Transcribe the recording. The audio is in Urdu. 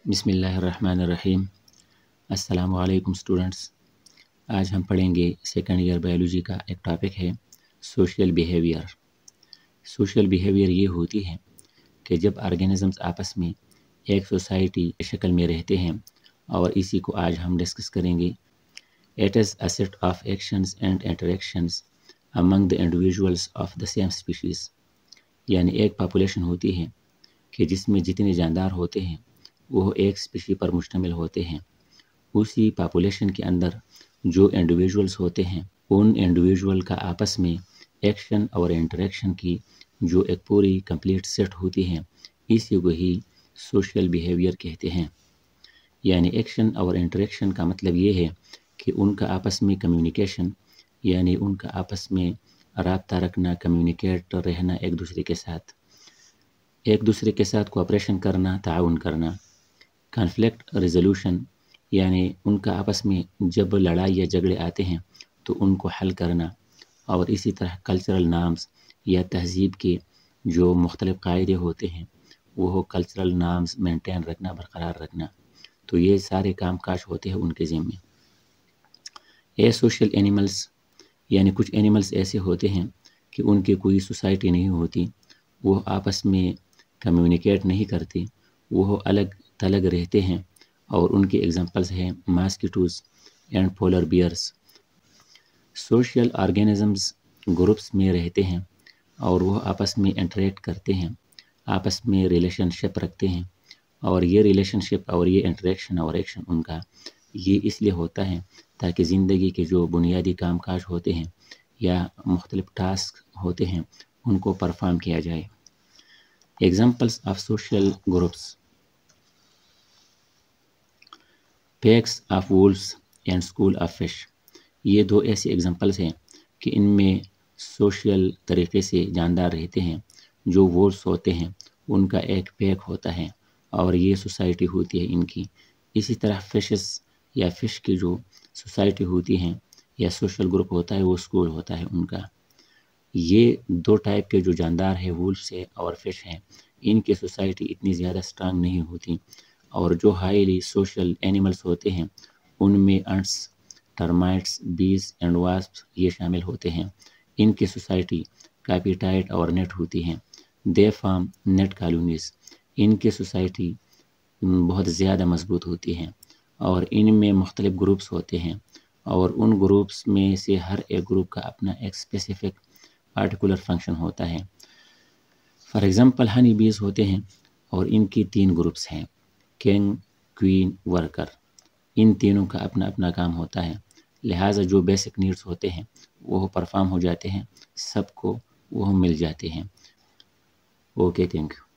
بسم اللہ الرحمن الرحیم۔ السلام علیکم اسٹوڈنٹس، آج ہم پڑھیں گے سیکنڈ ایئر بایولوجی کا ایک ٹاپک ہے سوشل بیہیویئر۔ سوشل بیہیویئر یہ ہوتی ہے کہ جب آرگینزمز آپس میں ایک سوسائٹی کی شکل میں رہتے ہیں، اور اسی کو آج ہم ڈسکس کریں گے۔ It is a set of actions and interactions among the individuals of the same species, یعنی ایک پاپولیشن ہوتی ہے کہ جس میں جتنے جاندار ہوتے ہیں وہ ایک اسپیشی پر مشتمل ہوتے ہیں۔ اسی پاپولیشن کے اندر جو انڈیویژولز ہوتے ہیں، ان انڈیویژول کا آپس میں ایکشن اور انٹریکشن کی جو ایک پوری کمپلیٹ سیٹ ہوتی ہے، اسی کو ہی سوشل بیہیویئر کہتے ہیں۔ یعنی ایکشن اور انٹریکشن کا مطلب یہ ہے کہ ان کا آپس میں کمیونیکیشن، یعنی ان کا آپس میں رابطہ رکھنا، کمیونیکیٹ رہنا ایک دوسرے کے ساتھ کوآپریشن کرنا، تعاون کرنا۔ کانفلکٹ ریزولوشن، یعنی ان کا آپس میں جب لڑائی یا جھگڑے آتے ہیں تو ان کو حل کرنا، اور اسی طرح کلچرل نارمز یا تہذیب کے جو مختلف قاعدے ہوتے ہیں وہ کلچرل نارمز مینٹین رکھنا، برقرار رکھنا۔ تو یہ سارے کام کاج ہوتے ہیں ان کے ذمے۔ اے سوشل اینیملز، یعنی کچھ اینیملز ایسے ہوتے ہیں کہ ان کی کوئی سوسائٹی نہیں ہوتی، وہ آپس میں کمیونیکیٹ نہیں کرتے، وہ الگ تھلگ رہتے ہیں، اور ان کے ایگزامپلز ہیں mosquitoes and polar bears. Social organisms groups میں رہتے ہیں اور وہ آپس میں انٹریکٹ کرتے ہیں، آپس میں ریلیشن شپ رکھتے ہیں، اور یہ ریلیشن شپ اور یہ انٹریکشن اور ایکشن ان کا یہ اس لیے ہوتا ہے تاکہ زندگی کے جو بنیادی کام کاج ہوتے ہیں یا مختلف ٹاسک ہوتے ہیں ان کو پرفارم کیا جائے۔ Examples of social groups: packs of wolves and school of fish. یہ دو ایسے ایگزامپلس ہیں کہ ان میں سوشل طریقے سے جاندار رہتے ہیں۔ جو وولفز ہوتے ہیں ان کا ایک پیک ہوتا ہے اور یہ سوسائٹی ہوتی ہے ان کی۔ اسی طرح فشز یا فش کی جو سوسائٹی ہوتی ہیں یا سوشل گروپ ہوتا ہے وہ اسکول ہوتا ہے ان کا۔ یہ دو ٹائپ کے جو جاندار ہیں، وولفز ہے اور فش ہیں، ان کی سوسائٹی اتنی زیادہ اسٹرانگ نہیں ہوتی، اور جو ہائیلی سوشل اینیملز ہوتے ہیں ان میں ants, termites, bees and wasps یہ شامل ہوتے ہیں۔ ان کی سوسائٹی کافی ٹائٹ اور نیٹ ہوتی ہیں۔ They form knit colonies. ان کی سوسائٹی بہت زیادہ مضبوط ہوتی ہیں، اور ان میں مختلف گروپس ہوتے ہیں، اور ان گروپس میں سے ہر ایک گروپ کا اپنا ایک اسپیسیفک پارٹیکولر فنکشن ہوتا ہے۔ فار ایگزامپل ہنی بیز ہوتے ہیں اور ان کی 3 گروپس ہیں: کنگ، کوئین، ورکر۔ ان تینوں کا اپنا اپنا کام ہوتا ہے، لہٰذا جو بیسک نیڈس ہوتے ہیں وہ پرفارم ہو جاتے ہیں، سب کو وہ مل جاتے ہیں۔ Okay, thank you.